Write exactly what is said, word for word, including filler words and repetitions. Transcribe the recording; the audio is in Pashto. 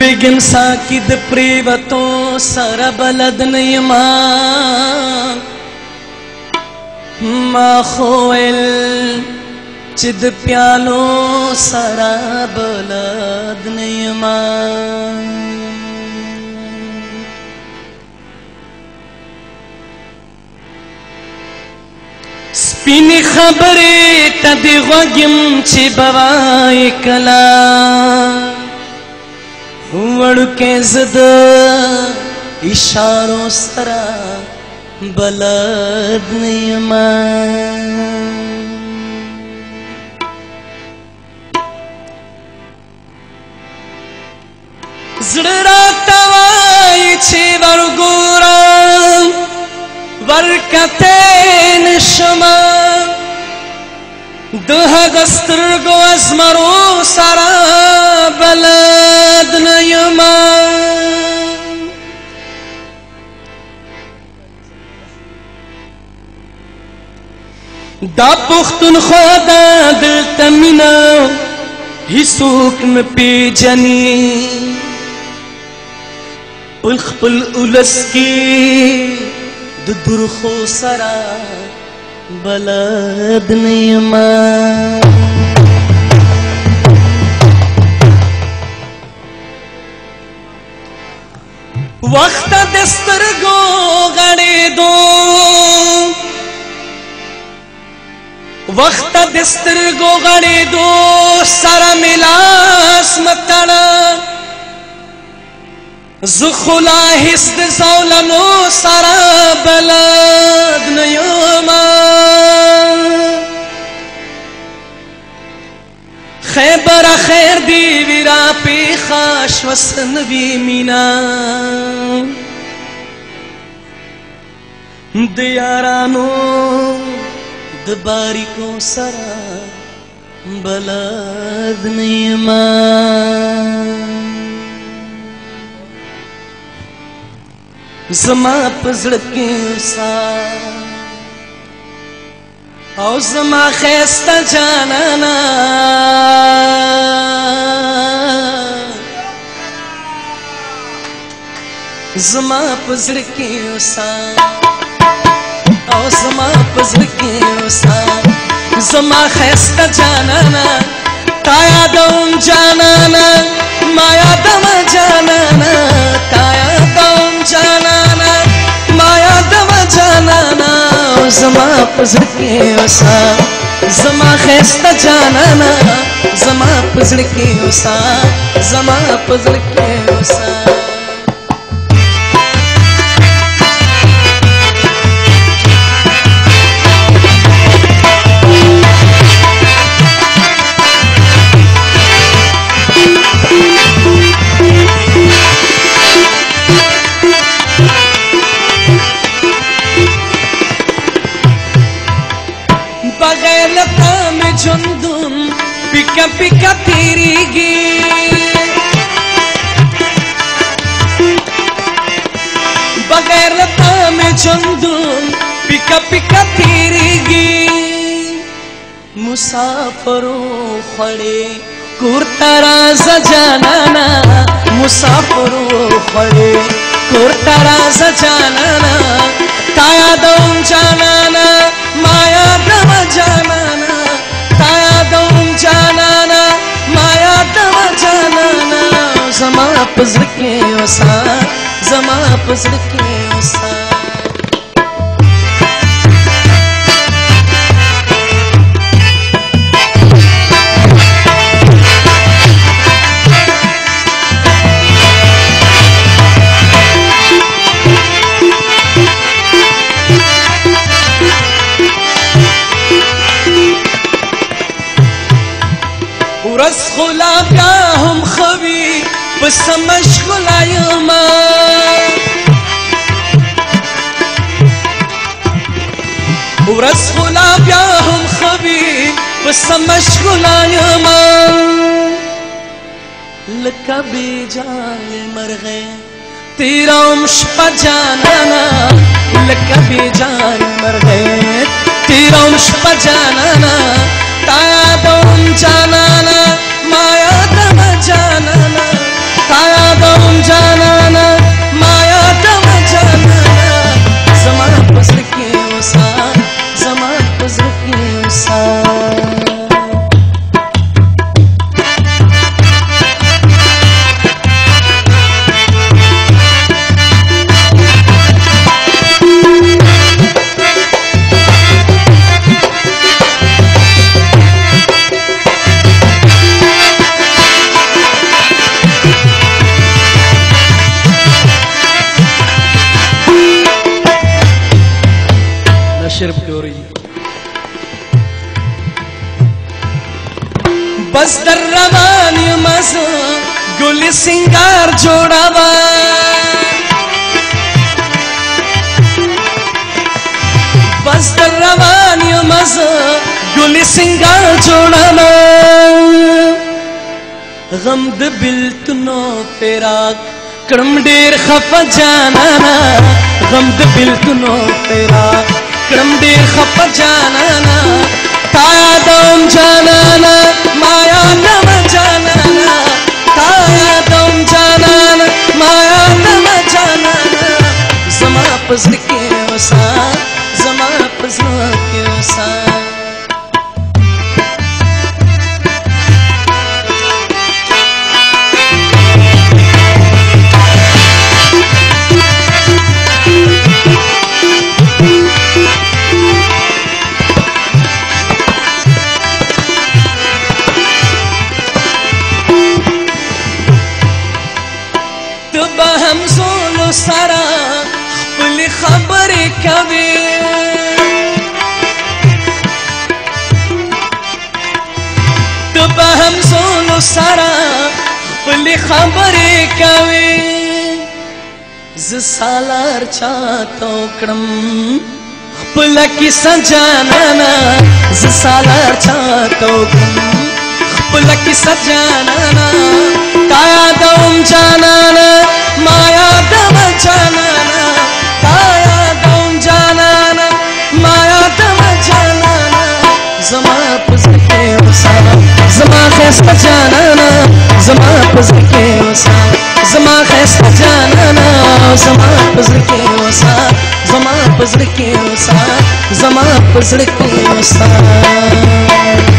بگم ساکی د پریوتوں سر بلد نیما ما خویل چی د پیالو سر بلد نیما سپینی خبری تا دی غوگم چی بوائی کلا وڑکے زد اشاروں سرا بلد نیما زڑرا توائی چی ورگورا ورکتے نشما دہ گسترگو ازمرو سرا بلد نیما دا پختون خدا دل تمینا حسوک میں پی جنی پلخ پل اولس کی درخو سرا بلد نیما وقت دسترگو غڑی دو وقت دسترگو غڑی دو سرا ملاس مکڑا زخلا حسد زولنو سرا بلد نیوما خیبر خیر دی ویرا پی خاش وسنوی مینا دیارانو دباری کو سرا بلد نیما زما پزړکی سا او زما خسته جانانا زما پزړکی سا او زما پزړکی سا زما خسته جانانا تا یادوم جانانا ما یادم جانانا تا یادوم جانانا ما یادم جانانا زما پزړکی وسا زما خسته جانانا زما پزړکی وسا زما پزړکی وسا بغیر لتا میں جندون پکا پکا تیری گی بغیر لتا میں جندون پکا پکا تیری گی مسافروں خڑے کورتا راز جانانا مسافروں خڑے کورتا راز جانانا تا یادوم جانانا ما یادم جانانا تا یادوم جانانا ما یادم جانانا زما پزړکی وسا زما پزړکی وسا ورځ خلا بیا هم خوي پس مشغوله یم ورځ خلا بیا هم خوي پس مشغوله یم لکه بیجان مرغه تیرام شپه جانانا لکه بیجان مرغه تیرام شپه جانانا تا یادوم جانانا ما یادم جانانا تا یادوم بس در روان یمز گل سنگار جوړاوا بس در روان یمز گل سنگار جوړاوا غم د بلتنو فراق کړم ډیر خفه جانانا غم د بلتنو فراق کړم ډیر خفه جانانا تا یادوم جانانا ما یادوم جانانا تا یادوم جانانا ما یادوم جانانا زما پزړه کې وسا زما پزړه کې وسا همزولو سرا خپل خبرې کوي ته به همزولو سرا خپل خبرې کوي ز سالار چاته وکړم خپل کیسه جانانا ز سالار چاته وکړم خپل کیسه جانانا تا یادوم جانانا ما یادوم جانانا تا یادوم جانانا ما یادوم جانانا زما پزړه کې وسا زما خسته جانانا زما پزړه کې وسا زما خسته جانانا زما پزړه کې وسا زما پزړه کې وسا زما پزړه کې وسا